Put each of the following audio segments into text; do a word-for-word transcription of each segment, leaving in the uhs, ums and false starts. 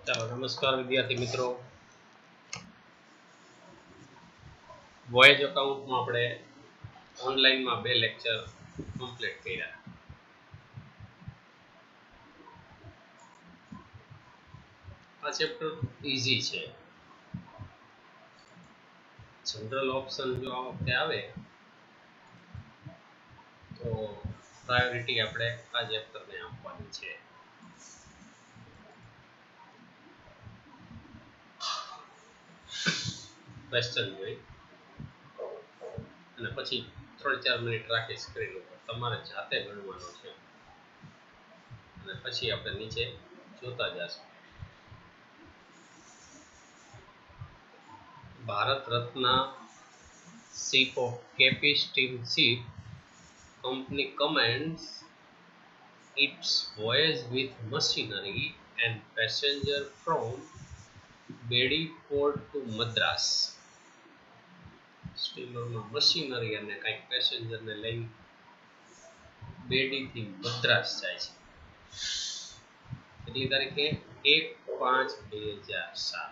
ચાલો નમસ્કાર વિદ્યાર્થી મિત્રો, વોયેજ એકાઉન્ટમાં આપણે ઓનલાઈનમાં બે લેક્ચર કમ્પ્લીટ કર્યા. આ ચેપ્ટર ઈઝી છે. જનરલ ઓપ્શન જો આ વખતે આવે તો પ્રાયોરિટી આપણે આ ચેપ્ટરને આપવાની છે. ક્વેશ્ચન જોઈ અને પછી ત્રણ ચાર મિનિટ રાખી સ્ક્રીન ઉપર તમારે જાતે ગણવાનો છે અને પછી આપણે નીચે જોતા જશું. Bharat Ratna ship of Kepi Steamship Company commends its voyage with machinery and passenger from Bedi Port to Madras. સ્ટીમરમાં મશીનરી અને કંઈક પેસેન્જરને લઈને બેડીથી મદ્રાસ જાય છે. કેટલી તારીખે? એક પાંચ બે હજાર સાત.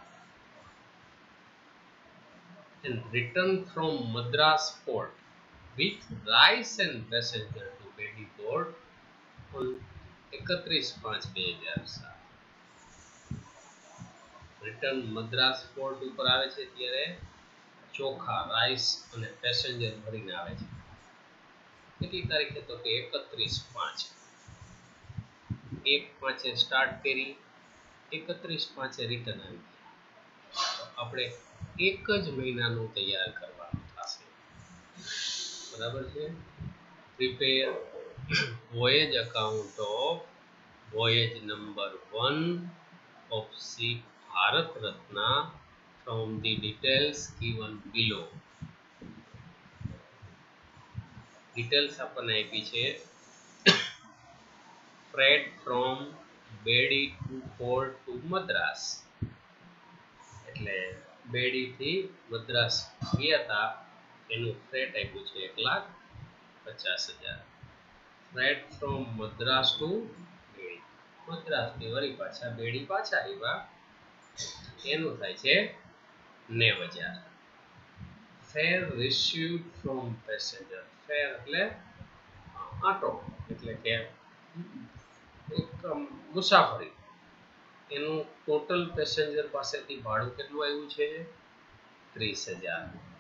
And return from Madras port with rice and passenger to Bedi port on એકત્રીસ પાંચ બે હજાર સાત. રિટર્ન મદ્રાસ પોર્ટ ઉપર આવે છે ત્યારે ચોખા, રાઈસ અને પેસેન્જર ભરીને આવે છે. કેટલી તારીખે? તો કે એકત્રીસ પાંચ. એક પાંચે સ્ટાર્ટ કરી, એકત્રીસ પાંચે રિટર્ન આવી. આપણે એક જ મહિનાનું તૈયાર કરવાનું થશે. બરાબર છે? Prepare voyage account of voyage number one of ship Bharat Ratna from the details given below. Details આપણને આપી છે. freight from Bedi to port to Madras. એટલે બેડી થી મદ્રાસ ગયા હતા એનું ફ્રેટ આપ્યું છે એક લાખ પચાસ હજાર. Freight from Madras to Bedi, Madras થી વળી પાછા બેડી પાછા આવ્યા એનું થાય છે નેવ હજાર. Fare received from passenger. Fare એટલે આટો, એટલે કે એક મુસાફરી. એનું ટોટલ પેસેન્જર પાસેથી ભાડું કેટલું આવ્યું છે? ત્રીસ હજાર.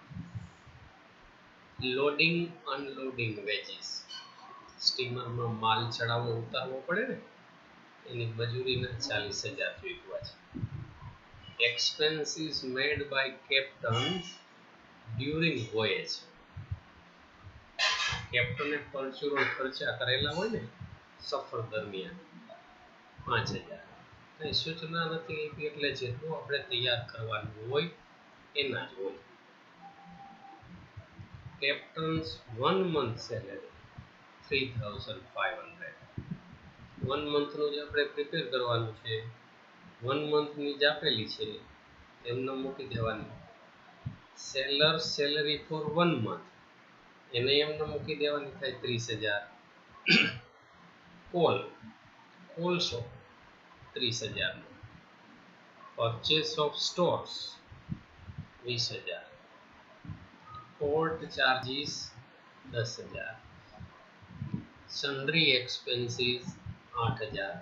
Loading unloading veggies. સ્ટીમરમાં માલ ચડાવવો ઉતારવો પડે ને, એની મજૂરીના ચાલીસ હજાર ચૂકવા છે. Expenses made by captain during voyage. કેપ્ટને પરચુરણ ખર્ચા કરેલા હોય ને સફર દરમિયાન પાંચ હજાર. કઈ સૂચના નથી આપી એટલે જેટલું આપણે તૈયાર કરવાનું હોય એના જ હોય. Captain's one month salary three thousand five hundred. One મંથનું જે આપણે પ્રિપેર કરવાનું છે, વન મંથની જ આપેલી છે એમને મૂકી દેવાની. Sailor salary for one month એને એમને મૂકી દેવાની થાય ત્રીસ હજાર. કોલ કોલસો ત્રીસ હજાર. પરચેસ ઓફ સ્ટોર્સ વીસ હજાર. પોર્ટ ચાર્જીસ દસ હજાર. સન્ડ્રી એક્સપેન્સીસ આઠ હજાર.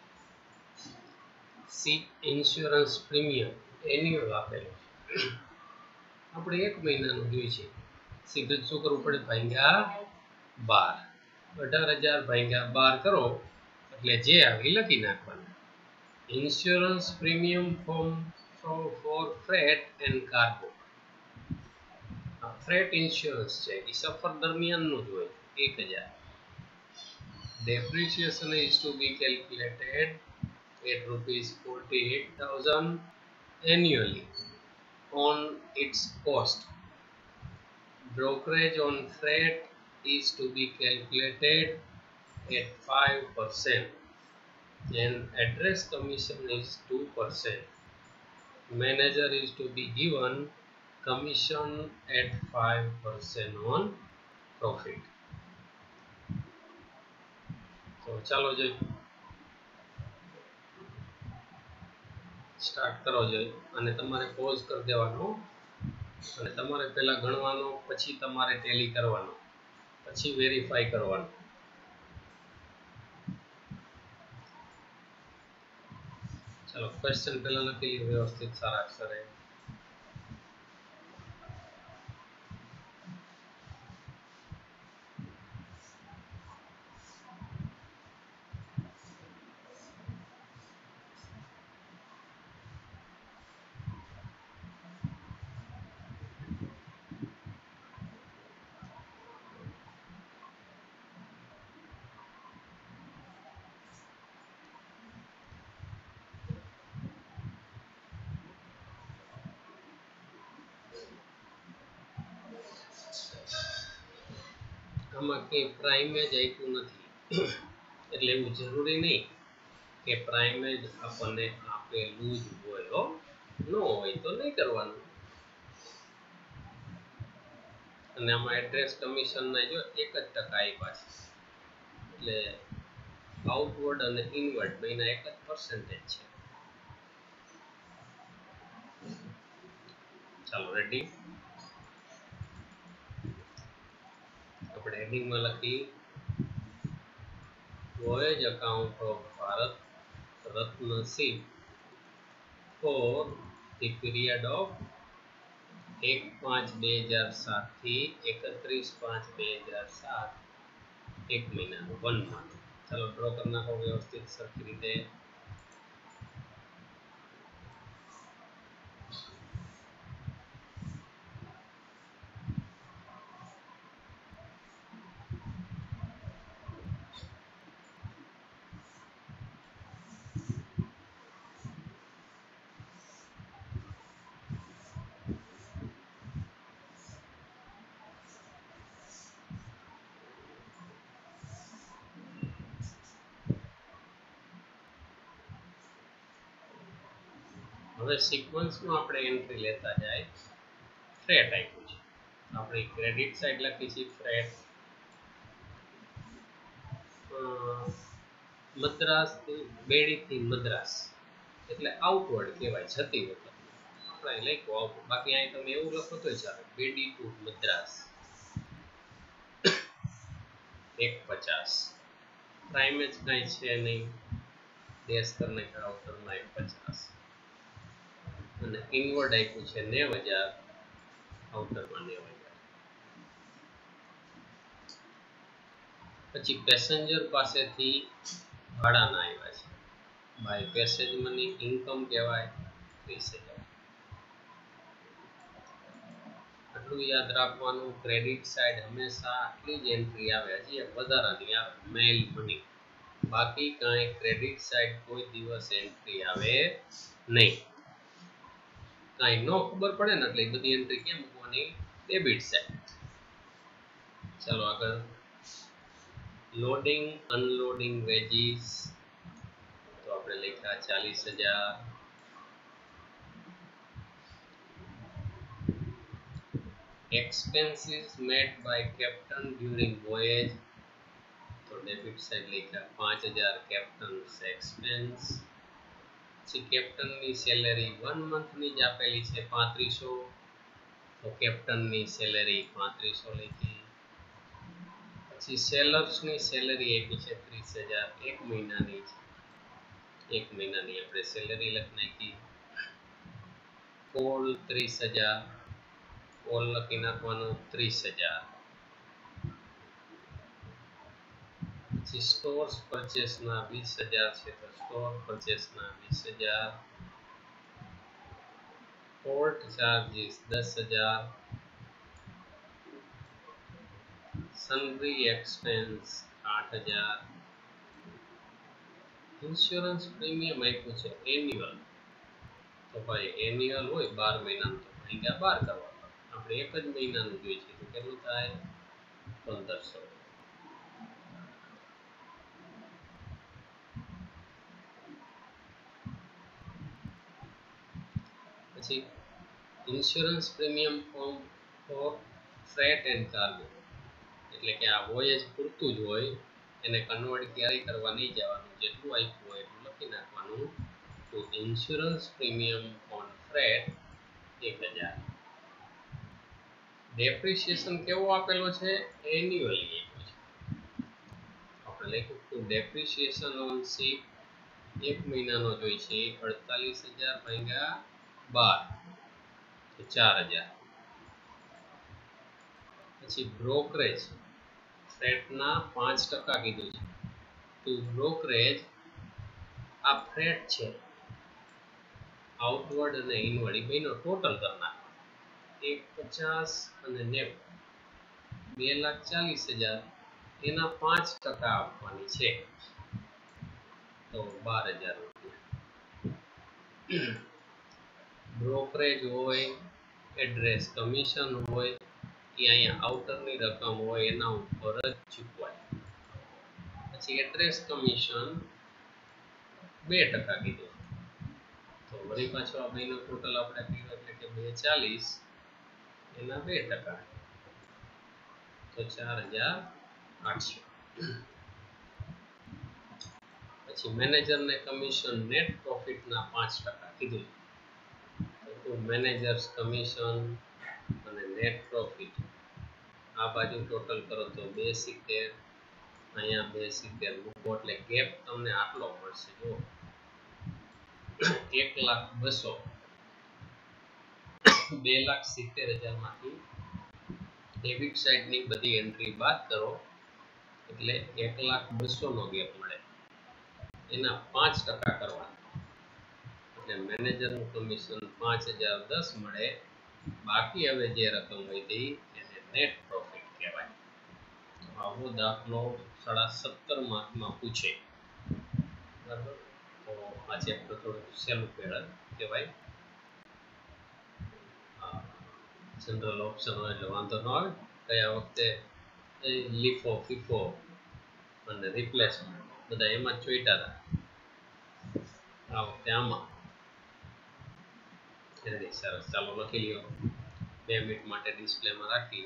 શિપ ઇન્સ્યોરન્સ પ્રીમિયમ એન્યુઅલ આપેલું છે. આપણે એક મહિનાનું જોઈએ છે. સીધું શું કરવું પડે? ભાગ્યા બાર. અઢાર હજાર ભાગ્યા બાર કરો એટલે જે આવી લખી નાખવાનું. Insurance premium form for freight and cargo. Freight insurance છે એ સફર દરમિયાનનું જ હોય, એક હજાર. Depreciation is to be calculated at rupees forty-eight thousand annually on its cost. Brokerage on freight is to be calculated at five percent and address commission is two percent. Manager is to be given commission at five percent on profit. તો ચાલો જોઈએ. Start કરો જોઈએ અને તમારે pose કરી દેવાનો અને તમારે પહેલા ગણવાનો, પછી તમારે ટેલી કરવાનો, પછી વેરીફાઈ કરવાનું. ચાલો ક્વેશ્ચન પહેલા લખી લો વ્યવસ્થિત સારા અક્ષરે. આમાં કંઈ પ્રાઇમેજ આપ્યું નથી એટલે એવું જરૂરી નહીં કે પ્રાઇમેજ આપણને આપેલું જ હોય. ન હોય તો નહીં કરવાનું. અને આમાં એડ્રેસ કમિશનના જો એક જ ટકા આપ્યા છે એટલે આઉટવર્ડ અને ઇનવર્ડ બેના એક જ પર્સન્ટેજ છે. ચાલો રેડી. આપણે હેડિંગમાં લખી voyage account of Bharat Ratna ship for the period of એક પાંચ બે હજાર સાત થી એકત્રીસ પાંચ બે હજાર સાત, એક મહિનાનું વન મંથ. ચાલો ડ્રો કરી નાખો વ્યવસ્થિત સરખી રીતે. હવે સિક્વન્સમાં આપણે એન્ટ્રી લેતા જાય. ફ્રેટ આપ્યું છે, આપણે ક્રેડિટ સાઇડ લખી છે ફ્રેટ. મદ્રાસથી બેડીથી મદ્રાસ એટલે આઉટવર્ડ કહેવાય, જતી વખત આપણે લખ્યું આઉટ. બાકી અહીં તમે એવું લખો તો ચાલે, બેડી ટુ મદ્રાસ એક પચાસ. પ્રાઇમેજ કાંઈ છે નહીં, દેશ કરને આઉટરમાં એક પચાસ અને ઇનવર્ડ આપ્યું છે નેવ હજાર, આઉટરમાં નેવ હજાર. પછી પેસેન્જર પાસેથી ભાડાના આવ્યા છે, બાય પેસેજ મની ઇન્કમ કહેવાય ત્રીસ હજાર. આટલું યાદ રાખવાનું. ક્રેડિટ સાઇડ હંમેશા આટલી જ એન્ટ્રી આવે, હજી એક વધારાની આવે મેલ મની. બાકી કાંઈ ક્રેડિટ સાઇડ કોઈ દિવસ એન્ટ્રી આવે નહીં. કાંઈ ન ખબર પડે ને એટલે બધી એન્ટ્રી કેમ મૂકવાની? Debit side. ચાલો આગળ. લોડિંગ અનલોડિંગ વેજીસ તો આપણે લખ્યા ચાલીસ હજાર. expenses made by captain during voyage તો ડેબિટ સાઇડ લખ્યા પાંચ હજાર કેપ્ટન્સ એક્સપેન્સ. પછી કેપ્ટનની સેલેરી વન મંથની જ આપેલી છે પાંત્રીસો, તો કેપ્ટનની સેલેરી પાંત્રીસો લખી. પછી સેલર્સની સેલેરી આપી છે ત્રીસ હજાર, એક મહિનાની છે, એક મહિનાની આપણે સેલેરી લખી નાખી. કોલ ત્રીસ હજાર, કોલ લખી નાખવાનું ત્રીસ હજાર. પછી સ્ટોર્સ પરચેસના વીસ હજાર છે તો સ્ટોર પરચેસના વીસ હજાર. પોર્ટ ચાર્જીસ દસ હજાર. સન્ડ્રી એક્સપેન્સ આઠ હજાર. ઇન્સ્યોરન્સ પ્રીમિયમ આપ્યું છે એન્યુઅલ, તો ભાઈ એન્યુઅલ હોય બાર મહિનાનું તો ભાગ્યા બાર કરવાનું. આપણે એક જ મહિનાનું જોઈએ છે તો કેટલું થાય? પંદરસો. પછી insurance premium form for freight and cargo એટલે કે આ વોયેજ પૂરતું જ હોય, એને કન્વર્ટ ક્યારેય કરવા નહીં જવાનું. જેટલું આપ્યું હોય એટલું લખી નાખવાનું ટુ તો ઇન્સ્યોરન્સ પ્રીમિયમ ઓન ફ્રેટ એક હજાર. ડેપ્રિસિએશન કેવો આપેલો છે? એન્યુઅલી આપ્યો છે. આપણે લખ્યું તો ડેપ્રિસિએશન ઓન શિપ એક મહિનાનો જોઈ છે અડતાલીસ હજાર ભાગ્યા બાર તો ચાર હજાર. પછી બ્રોકરેજ ફ્રેટના પાંચ ટકા કીધું છે. તો બ્રોકરેજ આ ફ્રેટ છે, આઉટવર્ડ અને ઇનવર્ડ એ બેનો ટોટલ કરી નાખો. એક પચાસ અને નેવું બે લાખ ચાલીસ હજાર એના પાંચ ટકા આપવાની છે તો બાર હજાર રૂપિયા. બ્રોકરેજ હોય, એડ્રેસ કમિશન હોય કે અહીંયા આઉટરની રકમ હોય એના ઉપર જ ચૂકવાય. પછી એડ્રેસ કમિશન બે ટકા કીધું તો વળી પાછો આ બેનો ટોટલ આપણે કર્યો એટલે કે બે ચાલીસ એના બે ટકા તો ચાર હજાર આઠસો. પછી મેનેજરને કમિશન નેટ પ્રોફિટના પાંચ ટકા કીધું તો મેનેજર્સ કમિશન અને નેટ પ્રોફિટ આ બાજુ ટોટલ કરો તો બે સિત્તેર અહીંયા બે સિત્તેર મૂકો એટલે ગેપ તમને આટલો મળશે. જો એક લાખ બસો બે લાખ સિત્તેર હજાર માંથી ડેબિટ સાઇડની બધી એન્ટ્રી બાદ કરો એટલે એક લાખ બસો નો ગેપ મળે. એના પાંચ ટકા કરવાના એટલે મેનેજરનું કમિશન પાંચ હજાર દસ મળે. બાકી હવે જે રકમ વધી એને નેટ પ્રોફિટ કહેવાય. આવો દાખલો સાડા સત્તર માર્કમાં પૂછે. બરાબર, તો આ ચેપ્ટર થોડું સહેલું કહેવાય. જનરલ ઓપ્શન હોય એટલે વાંધો ન આવે. ગયા વખતે લીફો ફીફો અને રિપ્લેસમેન્ટ બધા એમાં જ ચોઈટા હતા. આ વખતે આમાં સરસ. ચાલો લખી લ્યો. બે મિનિટ માટે ડિસ્પ્લેમાં રાખી.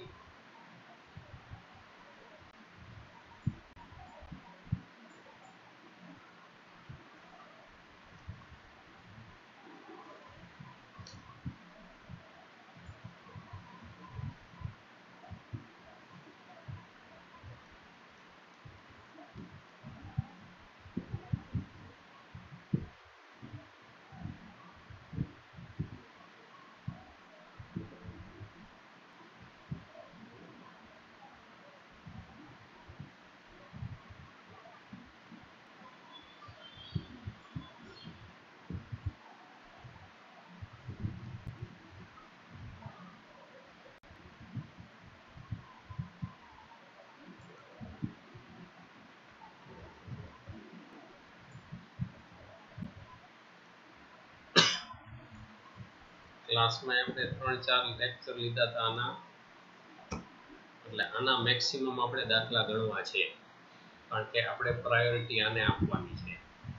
ક્લાસમાં આપણે ત્રણ ચાર લેક્ચર લીધા હતા આના, એટલે આના મેક્સિમમ આપણે દાખલા ગણવા છે કારણ કે આપણે પ્રાયોરિટી આને આપવાની છે.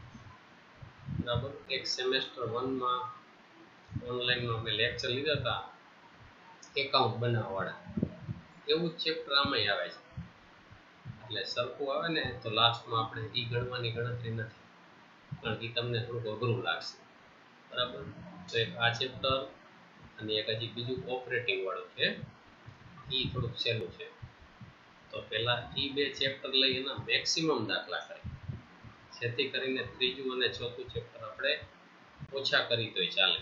બરાબર, એક સેમેસ્ટર વનમાં ઓનલાઈનમાં અમે લેક્ચર લીધા હતા એકાઉન્ટ બનાવવાવાળા, એવું જ ચેપ્ટર આમાંય આવે છે. એટલે સરખું આવે ને તો લાસ્ટમાં આપણે એ ગણવાની ગણતરી નથી કારણ કે તમને થોડુંક અઘરું લાગશે. બરાબર, તો એક આ ચેપ્ટર અને એક હજી બીજું ઓપરેટિંગ વાળું છે એ થોડુંક સહેલું છે. તો પહેલા એ બે ચેપ્ટર લઈ એના મેક્સિમમ દાખલા કરે જેથી કરીને ત્રીજું અને ચોથું ચેપ્ટર આપણે ઓછા કરી તોય ચાલે.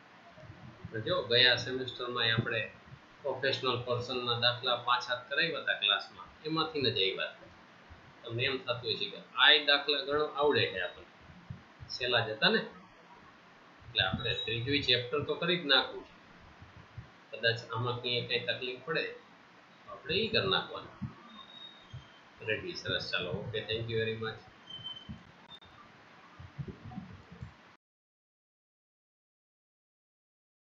જો ગયા સેમેસ્ટરમાં આપણે પ્રોફેશનલ પર્સનના દાખલા પાંચ હાથ કરાવ્યા હતા ક્લાસમાં, એમાંથી જ આવ્યા હતા. તમને એમ થતું હોય છે કે આ દાખલા ઘણો આવડે છે આપણને, સહેલા જ હતા ને. એટલે આપણે ત્રીજું ચેપ્ટર તો કરી જ નાખવું છે. કદાચ આમાં ક્યાંય કઈ તકલીફ પડે આપણે એ કરી નાખવાનું. રેડી, સરસ. ચાલો, okay, thank you very much.